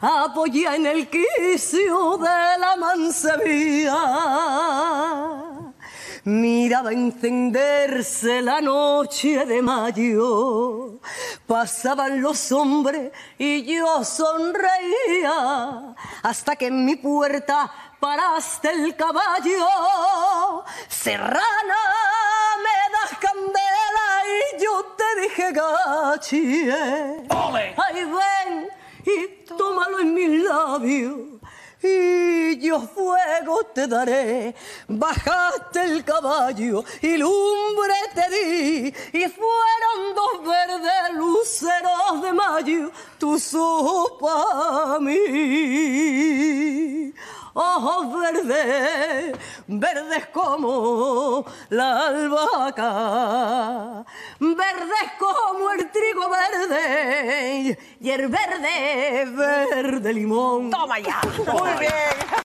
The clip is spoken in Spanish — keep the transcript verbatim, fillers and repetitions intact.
apoya en el quicio de la mancebía. Miraba encenderse la noche de mayo, pasaban los hombres y yo sonreía, hasta que en mi puerta paraste el caballo. Serrana, me das candela y yo te dije gachie. Ay, ven y tómalo en mis labios y yo fuego te daré. Bajaste el caballo y lumbre te di, y fueron dos verdes luceros de mayo tus ojos para mí. Ojos verdes, verdes como la albahaca, verdes como el trigo verde y el verde, verde limón. Toma ya. Muy bien.